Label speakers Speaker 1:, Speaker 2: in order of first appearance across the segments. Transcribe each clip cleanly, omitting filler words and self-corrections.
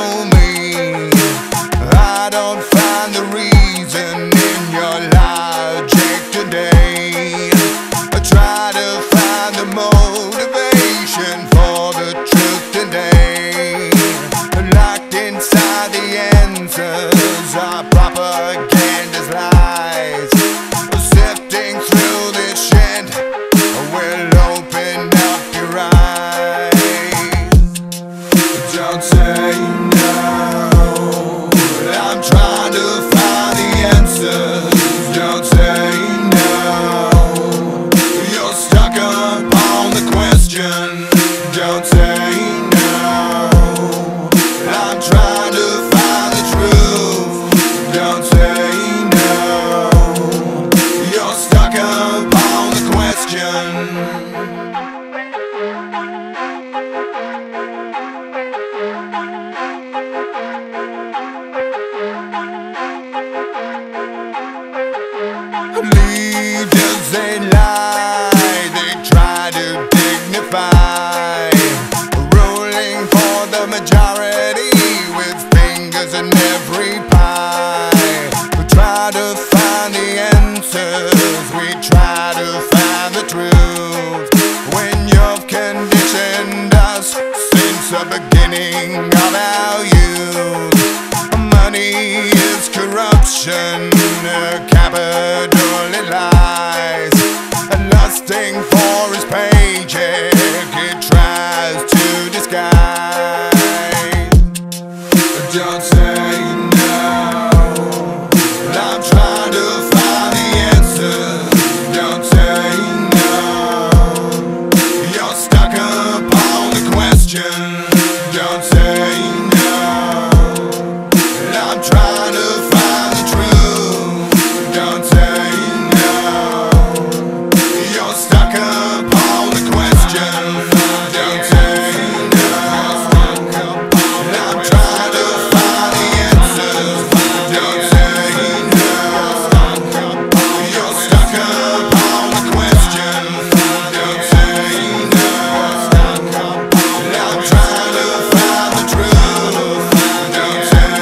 Speaker 1: know me. I don't find the reason in your logic today. I try to find the motivation for the truth today. Locked inside the answers are propaganda's lies. Sifting through this shit will open up your eyes. Don't say no, I'm trying to find the answers. Don't say no, you're stuck upon the question. Don't say no, I'm trying to find the truth. Don't say no, you're stuck upon the question. Leaders, they lie, they try to dignify, ruling for the majority with fingers in every pie. We try to find the answers, we try to find the truth. When you've conditioned us since the beginning of our youth, money is corruption, capital it lies, lusting for his paycheck it tries to disguise. Don't say no, I'm trying to find the answers. Don't say no, you're stuck upon the question. Don't say no, I'm trying to find the truth. Don't say no, you're stuck upon the question. Don't say no, I'm trying to find the answers. Don't say no, you're stuck upon the question. Don't say no, I'm trying to find the truth. Don't say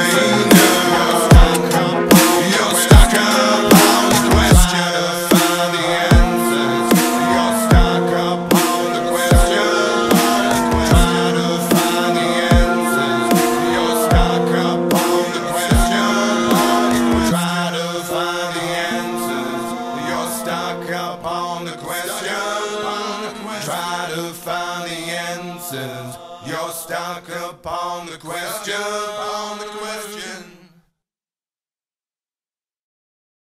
Speaker 1: no, you're stuck upon the question. Find the answers. You're stuck upon the question. Try to find the answers. You're stuck upon the question. Try to find the answers. You're stuck upon the question. Try to find the answers. You're stuck upon the question.